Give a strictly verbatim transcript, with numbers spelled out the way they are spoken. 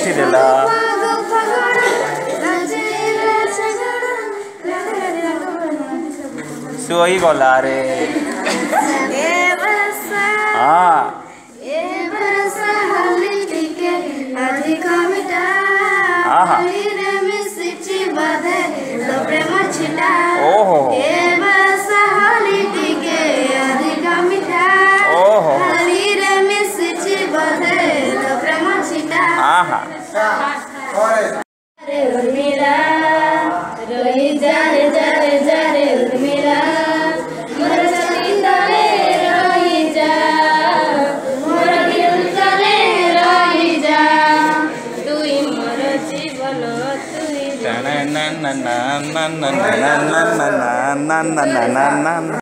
मुछी देला सोई गला रे हाँ ओहो आहा रे उर्मिला रोई जा रे जा रे जा रे उर्मिला मोर चली तले रोई जा मोर दिल तले रोई जा तुई मोर जीवन तुई na na na na na na na na na na na na na